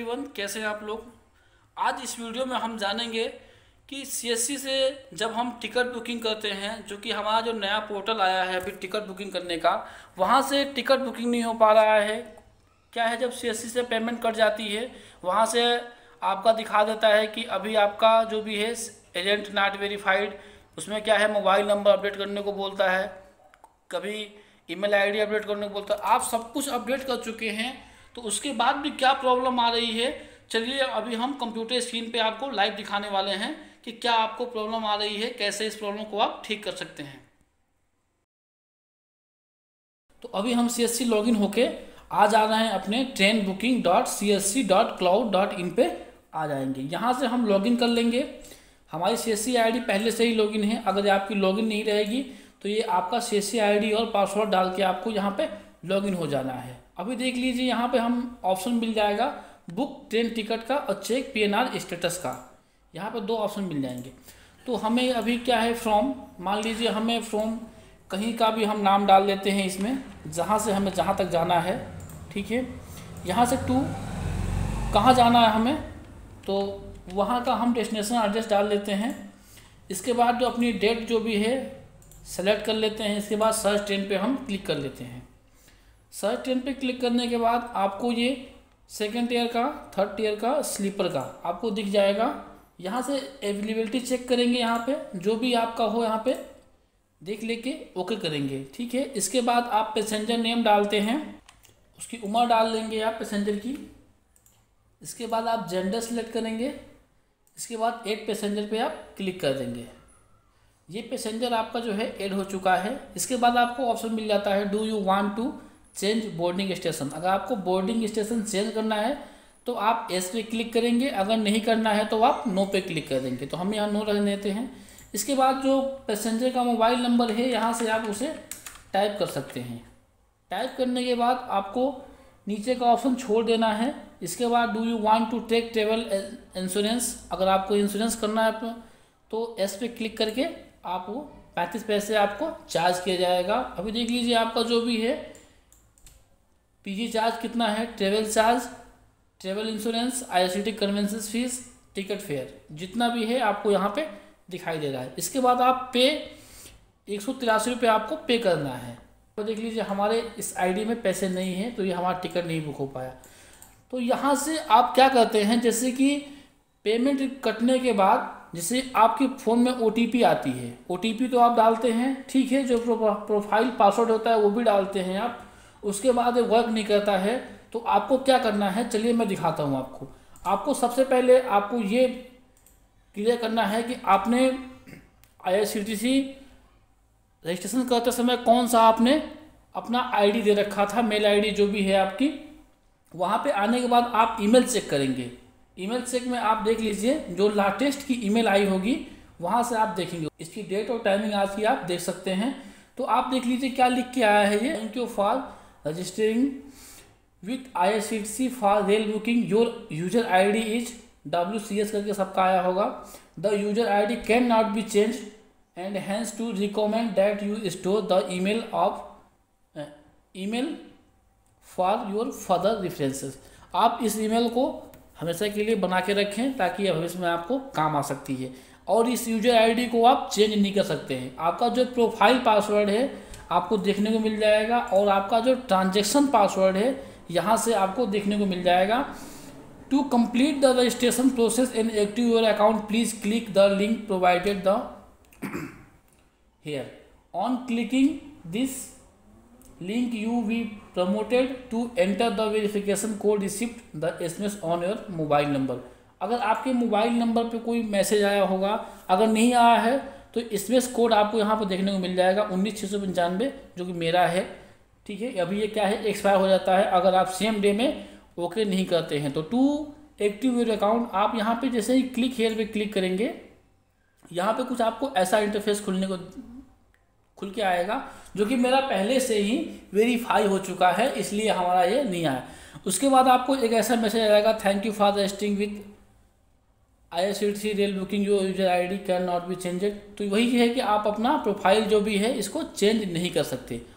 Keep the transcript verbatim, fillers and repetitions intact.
Everyone, कैसे हैं आप लोग। आज इस वीडियो में हम जानेंगे कि सीएससी से जब हम टिकट बुकिंग करते हैं, जो कि हमारा जो नया पोर्टल आया है अभी टिकट बुकिंग करने का, वहां से टिकट बुकिंग नहीं हो पा रहा है। क्या है, जब सीएससी से पेमेंट कट जाती है वहां से आपका दिखा देता है कि अभी आपका जो भी है एजेंट नॉट वेरीफाइड। उसमें क्या है, मोबाइल नंबर अपडेट करने को बोलता है, कभी ईमेल आईडी अपडेट करने को बोलता है। आप सब कुछ अपडेट कर चुके हैं, तो उसके बाद भी क्या प्रॉब्लम आ रही है, चलिए अभी हम कंप्यूटर स्क्रीन पे आपको लाइव दिखाने वाले हैं कि क्या आपको प्रॉब्लम आ रही है, कैसे इस प्रॉब्लम को आप ठीक कर सकते हैं। तो अभी हम सी एस सी लॉगिन होके आ जा रहे हैं अपने train booking dot C S C dot cloud dot in पे आ जाएंगे। यहाँ से हम लॉगिन कर लेंगे। हमारी सी एस सी आई डी पहले से ही लॉगिन है। अगर आपकी लॉगिन नहीं रहेगी तो ये आपका C S C I D और पासवर्ड डाल के आपको यहाँ पे लॉगिन हो जाना है। अभी देख लीजिए, यहाँ पे हम ऑप्शन मिल जाएगा बुक ट्रेन टिकट का और check P N R status का। यहाँ पे दो ऑप्शन मिल जाएंगे। तो हमें अभी क्या है, फ्रॉम, मान लीजिए हमें फ्रॉम कहीं का भी हम नाम डाल लेते हैं इसमें, जहाँ से हमें जहाँ तक जाना है। ठीक है, यहाँ से टू कहाँ जाना है हमें, तो वहाँ का हम डेस्टिनेशन एड्रेस डाल लेते हैं। इसके बाद जो अपनी डेट जो भी है सेलेक्ट कर लेते हैं। इसके बाद सर्च ट्रेन पे हम क्लिक कर लेते हैं। सर्च ट्रेन पे क्लिक करने के बाद आपको ये सेकेंड ईयर का, थर्ड ईयर का, स्लीपर का आपको दिख जाएगा। यहाँ से अवेलेबिलिटी चेक करेंगे, यहाँ पे जो भी आपका हो यहाँ पे देख लेके ओके करेंगे। ठीक है, इसके बाद आप पैसेंजर नेम डालते हैं, उसकी उम्र डाल लेंगे आप पैसेंजर की। इसके बाद आप जेंडर सेलेक्ट करेंगे। इसके बाद ऐड पैसेंजर पे आप क्लिक कर देंगे। ये पैसेंजर आपका जो है ऐड हो चुका है। इसके बाद आपको ऑप्शन मिल जाता है do you want to change boarding station. अगर आपको बोर्डिंग स्टेशन चेंज करना है तो आप एस पे क्लिक करेंगे, अगर नहीं करना है तो आप नो पे क्लिक कर देंगे। तो हम यहाँ नो रख देते हैं। इसके बाद जो पैसेंजर का मोबाइल नंबर है यहाँ से आप उसे टाइप कर सकते हैं। टाइप करने के बाद आपको नीचे का ऑप्शन छोड़ देना है। इसके बाद do you want to take travel insurance, अगर आपको इंश्योरेंस करना है तो एस पे क्लिक करके आपको पैंतीस पैसे आपको चार्ज किया जाएगा। अभी देख लीजिए आपका जो भी है पीजी चार्ज कितना है, travel charge, travel insurance, IRCTC convention fee, ticket fare, जितना भी है आपको यहाँ पे दिखाई दे रहा है। इसके बाद आप पे एक सौ तिरासी रुपये आपको पे करना है। तो देख लीजिए हमारे इस आईडी में पैसे नहीं हैं, तो ये हमारा टिकट नहीं बुक हो पाया। तो यहाँ से आप क्या करते हैं, जैसे कि पेमेंट कटने के बाद जैसे आपके फ़ोन में ओ टी पी आती है, ओ टी पी तो आप डालते हैं। ठीक है, जो प्रोफाइल पासवर्ड होता है वो भी डालते हैं आप। उसके बाद वर्क नहीं करता है तो आपको क्या करना है, चलिए मैं दिखाता हूँ आपको। आपको सबसे पहले आपको ये क्लियर करना है कि आपने I R C T C registration करते समय कौन सा आपने अपना आईडी दे रखा था, मेल आईडी जो भी है आपकी। वहाँ पे आने के बाद आप ईमेल चेक करेंगे। ईमेल चेक में आप देख लीजिए जो लाटेस्ट की ईमेल आई होगी वहाँ से आप देखेंगे। इसकी डेट और टाइमिंग आज की आप देख सकते हैं। तो आप देख लीजिए क्या लिख के आया है ये, thank you for registering with I R C T C for rail booking, your user I D is W C S करके सबका आया होगा। The user I D can not be change and hence to recommend that you store the email of email for your further references. आप इस email को हमेशा के लिए बना के रखें ताकि भविष्य में आपको काम आ सकती है। और इस यूजर आईडी को आप चेंज नहीं कर सकते हैं। आपका जो प्रोफाइल पासवर्ड है आपको देखने को मिल जाएगा और आपका जो ट्रांजैक्शन पासवर्ड है यहाँ से आपको देखने को मिल जाएगा। To complete the registration process and active your account please click the link provided the here. On clicking this link you be promoted to enter the verification code received the S M S on your mobile number। अगर आपके mobile number पे कोई message आया होगा, अगर नहीं आया है तो एस एम एस कोड आपको यहाँ पर देखने को मिल जाएगा उन्नीस छः सौ पंचानवे, जो कि मेरा है। ठीक है, अभी ये क्या है, एक्सपायर हो जाता है अगर आप सेम डे में ओके नहीं करते हैं। तो टू एक्टिव योर अकाउंट आप यहाँ पे जैसे ही क्लिक हेयर पे क्लिक करेंगे, यहाँ पे कुछ आपको ऐसा इंटरफेस खुलने को खुल के आएगा, जो कि मेरा पहले से ही वेरीफाई हो चुका है, इसलिए हमारा ये नहीं आया। उसके बाद आपको एक ऐसा मैसेज आएगा, thank you for registering with I R C T C rail booking, your user I D can not be changed. तो वही है कि आप अपना प्रोफाइल जो भी है इसको चेंज नहीं कर सकते।